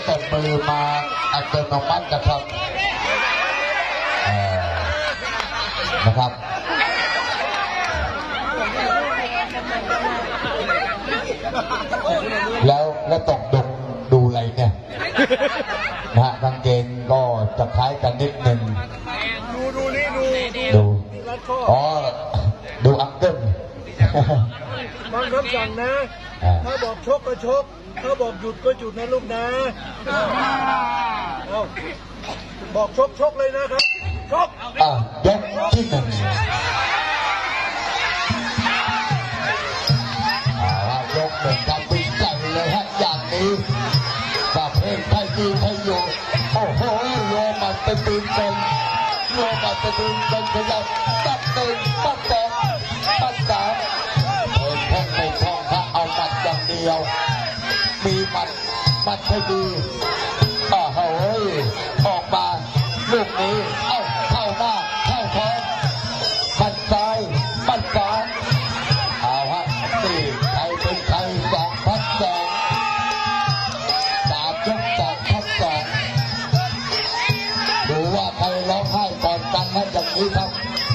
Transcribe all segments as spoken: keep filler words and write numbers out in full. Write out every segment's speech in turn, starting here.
ตบมือมาอัตโนมัตินะครับนะครับแล้วแล้วตกดกดูอะไรเนี่ยนะฮะกางเกงก็จะคล้ายกันนิดหนึ่งดูดูนี่ดูดูอ๋อดูอังเกิลมันรับสั่งนะถ้าบอกชกก็ชกถ้าบอกหยุดก็หยุดนะลูกนะเอาบอกชกชกเลยนะครับชกอ่ะยกที่หนึ่งยกหนึ่งทำเป็นใจเลยฮะอย่างนี้ประเภทไทยดีไทยอยู่โอ้โหโยมันไปปีนเป็นโยมันไปปีนเป็นขยับตัดหนึ่งตัดสองตัดสามเพิ่มแท่งไม่ท่องถ้าเอาหมัดอย่างเดียวมีหมัดหมัดให้ดีโอ้โหออกมาลูกนี้เอ้าเข้าหน้าเข้าท้องบัดซ้ายบัดขวาเอาฮะนี่ใครเป็นใครสองพัดสองสามยกสองพัดสองดูว่าใครร้องไห้ก่อนกันนะจากนี้ครับ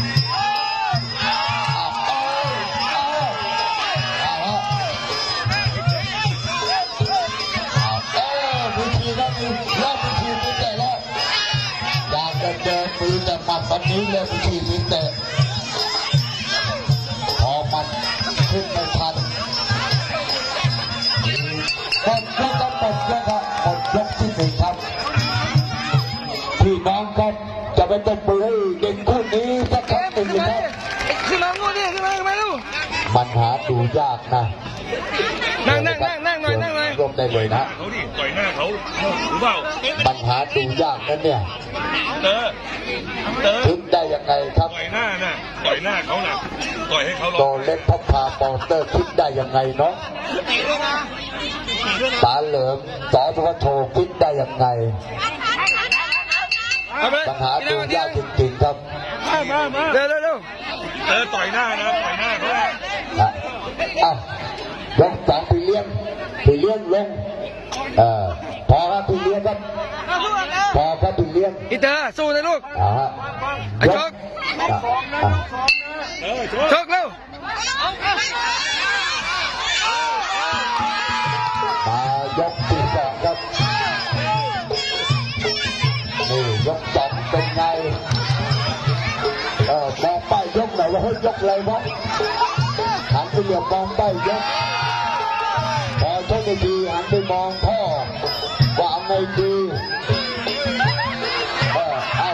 เจอปืนแต่ปัดวันนี้เลยวิธีพิเศษพอมันขึ้นไม่ทันหมดยกครับหมดยกครับหมดยกที่หนึ่งครับพี่น้องครับจะไปตบมือให้เด็กคู่นี้สักครั้งหนึ่งครับขึ้นมางูนี่ขึ้นมาขึ้นมาลูกมันหาดูยากนะนั่งนั่งนั่งนั่งหน่อยนั่งหน่อยร่วมได้เลยนะเขาดิต่อยหน้าเขาหรือเปล่าปัญหาดูยากนั่นเนี่ยเตอเตอถึงได้ยังไงครับต่อยหน้าน่ะต่อยหน้าเขาน่ะต่อยให้เขาลองโตเล็กพับพาปอเตอร์คิดได้ยังไงเนาะตาเหลิมสอสุวรรณโทคิดได้ยังไงปัญหาดูยากจริงๆครับเร็วเร็วเร็วเตอต่อยหน้านะต่อยหน้าเขาอ่ะยกสองพี่เลี้ยงพี่เลี้ยงลงเอ่อพอครับพี่เลี้ยงครับพอครับพี่เลี้ยงอีเตอร์สู้นะลูกอ่าฮะชกชกเร็วมายกที่สองครับนี่ยกสองเป็นไงเออมองป้ายยกหน่อยว่าให้ยกอะไรวะหันไปเหลียวมองป้ายยกพอโชคดีหันไปมองพ่อว่าเอาไงดีเออเอา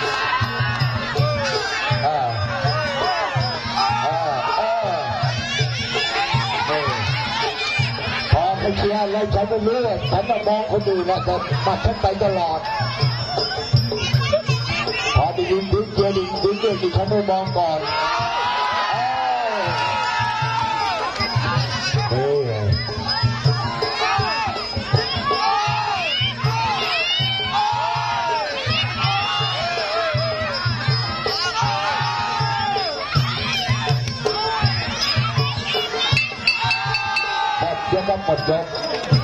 เออเออเออนี่พอไปเชียร์อะไรฉันไม่รู้ฉันมองคนอื่นนะแต่มาฉันไปตลอดพอได้ยินดิ้งเชียร์ดิ้งดิ้งเชียร์ที่ฉันไม่มองก่อนยกหมดยก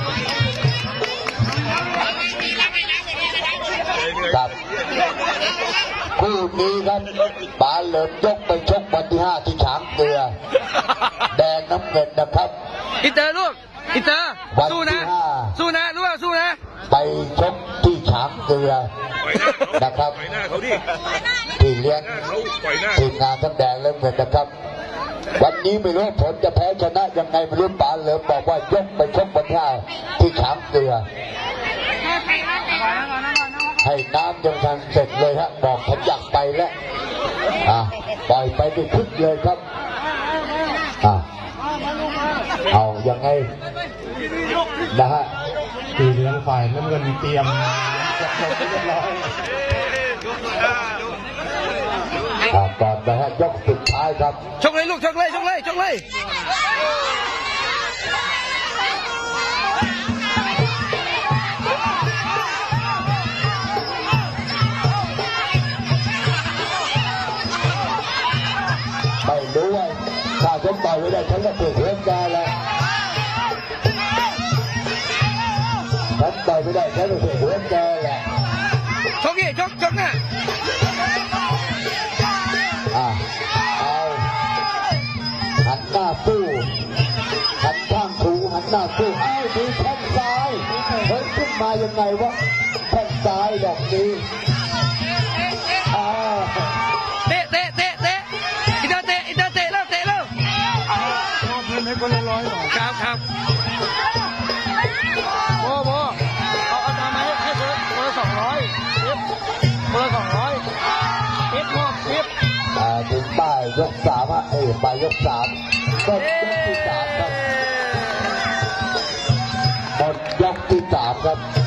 ครับคู่นี้ครับปาเหลิมยกไปชกวันที่ห้าที่ฉางเกลือแดงน้ำเงินนะครับอินเตอร์ลูกอินเตอร์สู้นะสู้นะรู้ว่าสู้นะไปชกที่ฉางเกลือนะครับที่เลี้ยงทีมงานทั้งแดงและเงินนะครับวันนี้ไม่รู้ผลจะแพ้ชนะยังไงไม่รู้ปาเหลิมบอกว่ายกไปชกวันที่ห้าที่ฉางเกลือให้น้ำยังทันเสร็จเลยฮะบอกผมอยากไปแล้วอ่ะปล่อยไปด้วยคึกเลยครับอ่ะเอายังไงนะฮะตีเลี้ยงฝ่ายน้ำเงินเตรียมจับลงเรียบร้อยอ่ะก่อนนะฮะยกสุดท้ายครับชกเลยลูกชกเลยชกเลยชกเลยไม่รู้ว่าถ้าฉันต่อยไม่ได้ฉันก็เปิดเรื่องการแล้วฉันฉันต่อยไม่ได้ฉันรู้สึกหัวแกแหละชกดิชกชกน่ะอ่ะเอาหันหน้าสู้หันข้างถูหันหน้าสู้เอ้าดูแข้งซ้ายเฮ้ยขึ้นมายังไงวะแข้งซ้ายดอกนี้อ้าวเตะเตะเตะเตะอินเตอร์เตะอินเตอร์เตะแล้วเตะแล้วมอบเงินให้คนละร้อยหน่อยครับครับโบ้โบ้เอาเอาตามไหนให้คนคนละสองร้อยเอฟคนละสองร้อยเอฟมอบเอฟอ่าถึงป้ายยกสามอ่ะเอ้ยป้ายยกสามต้นยกที่สามครับหมดยกที่สามครับ